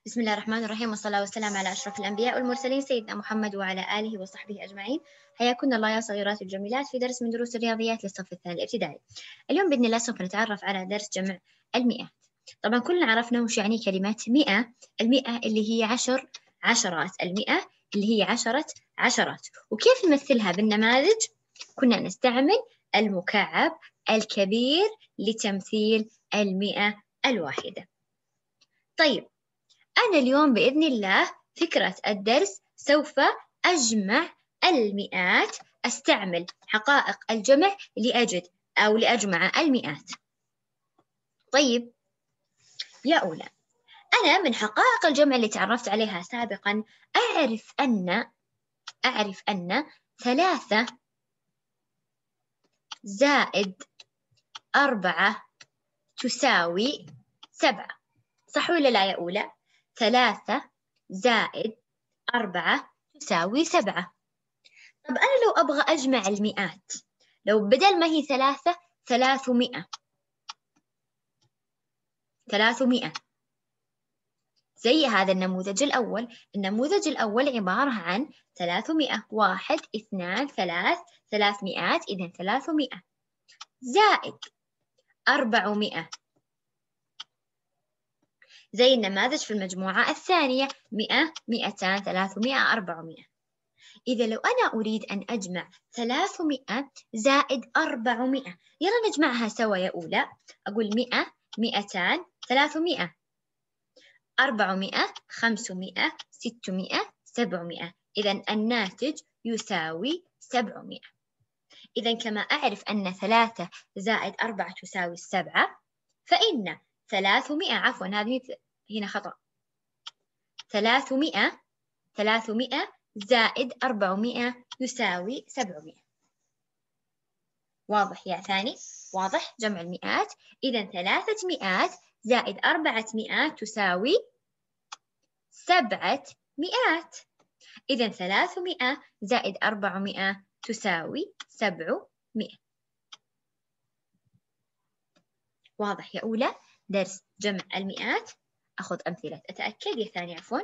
بسم الله الرحمن الرحيم، والصلاة والسلام على أشرف الأنبياء والمرسلين سيدنا محمد وعلى آله وصحبه أجمعين. حياكم الله يا صغيرات الجميلات في درس من دروس الرياضيات للصف الثاني الابتدائي. اليوم بإذن الله سوف نتعرف على درس جمع المئات. طبعا كلنا عرفنا وش يعني كلمة مئة. المئة اللي هي 10 عشرات، المئة اللي هي 10 عشرات. وكيف نمثلها بالنماذج؟ كنا نستعمل المكعب الكبير لتمثيل المئة الواحدة. طيب، أنا اليوم بإذن الله فكرة الدرس سوف أجمع المئات، أستعمل حقائق الجمع لأجمع المئات. طيب يا أولى، أنا من حقائق الجمع اللي تعرفت عليها سابقا أعرف أن 3 زائد 4 تساوي 7. صح ولا لا يا أولى؟ 3 زائد 4 تساوي 7. طب أنا لو أبغى أجمع المئات، لو بدل ما هي 3 300 زي هذا النموذج الأول. النموذج الأول عبارة عن 300، 1 2 3 300، إذن 300 زائد 400 زي النماذج في المجموعة الثانية، 100 200 300 400. إذا لو أنا أريد أن أجمع 300 زائد 400، يلا نجمعها سوا يا أولى. أقول 100 200 300، 400 500 600 700، إذا الناتج يساوي 700. إذا كما أعرف أن 3 زائد 4 تساوي 7، فإن 300 عفوا هذه هنا خطأ، 300 زائد 400 يساوي 700. واضح يا ثاني؟ واضح جمع المئات. إذا 300 زائد 400 تساوي 700. إذا 300 زائد 400 تساوي 700. واضح يا أولى؟ درس جمع المئات. أخذ أمثلة أتأكد يا ثاني عفوا.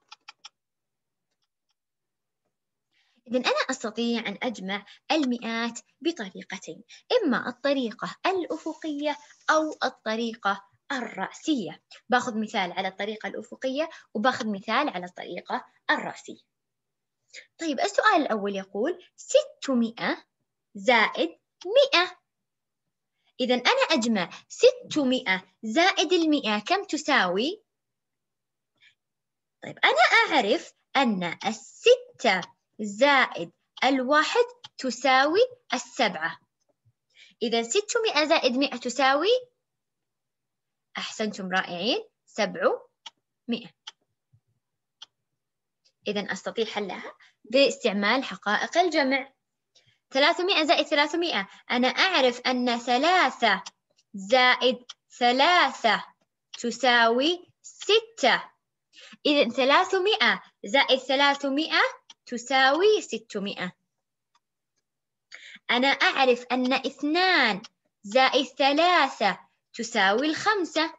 إذن أنا أستطيع أن أجمع المئات بطريقتين، إما الطريقة الأفقية أو الطريقة الرأسية. باخذ مثال على الطريقة الأفقية وباخذ مثال على الطريقة الرأسية. طيب السؤال الأول يقول 600 زائد 100. إذن أنا أجمع 600 زائد 100 كم تساوي؟ طيب أنا أعرف أن 6 زائد 1 تساوي 7. إذا 600 زائد 100 تساوي، أحسنتم رائعين، 700. إذا أستطيع حلها باستعمال حقائق الجمع. 300 زائد 300، أنا أعرف أن 3 زائد 3 تساوي 6. إذا 300 زائد 300 تساوي 600. أنا أعرف أن 2 زائد 3 تساوي 5.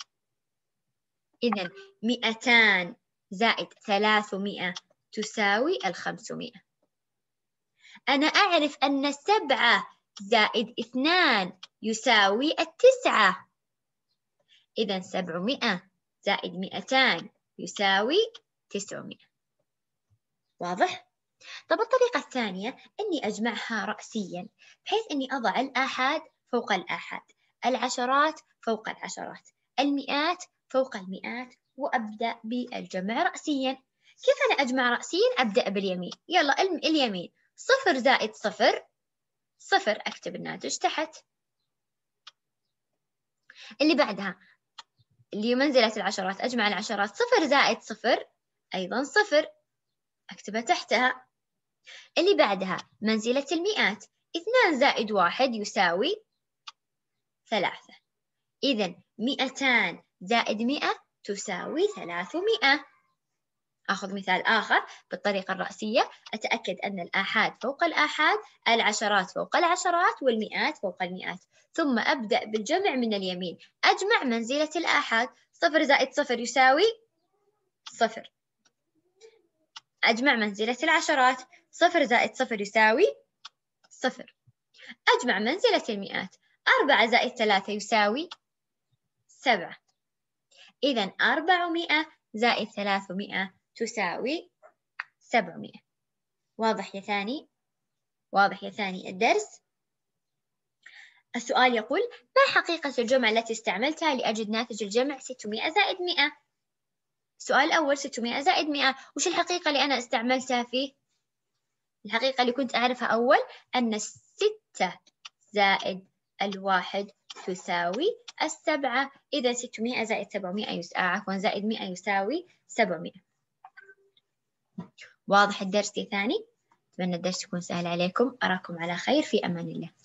إذن 200 زائد 300 تساوي 500. أنا أعرف أن 7 زائد 2 يساوي 9. إذن 700 زائد 200 يساوي 900. واضح؟ طب الطريقة الثانية أني أجمعها رأسيا، بحيث أني أضع الآحاد فوق الآحاد، العشرات فوق العشرات، المئات فوق المئات، وأبدأ بالجمع رأسيا. كيف أنا أجمع رأسيا؟ أبدأ باليمين. يلا اليمين، 0 زائد 0 0، أكتب الناتج تحت. اللي بعدها اللي منزلة العشرات، أجمع العشرات، 0 زائد 0 أيضا 0، أكتبها تحتها. اللي بعدها منزلة المئات، 2 زائد 1 يساوي 3. إذن 200 زائد 100 تساوي 300. أخذ مثال آخر بالطريقة الرأسية، أتأكد أن الآحاد فوق الآحاد، العشرات فوق العشرات، والمئات فوق المئات، ثم أبدأ بالجمع من اليمين. أجمع منزلة الآحاد، 0 زائد 0 يساوي صفر. أجمع منزلة العشرات، 0 زائد 0 يساوي 0. أجمع منزلة المئات، 4 زائد 3 يساوي 7. إذا 400 زائد 300 تساوي 700. واضح يا ثاني؟ واضح يا ثاني الدرس؟ السؤال يقول: ما حقيقة الجمع التي استعملتها لأجد ناتج الجمع 600 زائد 100؟ السؤال الأول 600 زائد 100، وش الحقيقة اللي أنا استعملتها فيه؟ الحقيقة اللي كنت أعرفها أول أن 6 زائد 1 تساوي 7. إذا 600 زائد 700 عفوا زائد 100 يساوي 700. واضح الدرس يا ثاني؟ أتمنى الدرس يكون سهل عليكم. أراكم على خير، في أمان الله.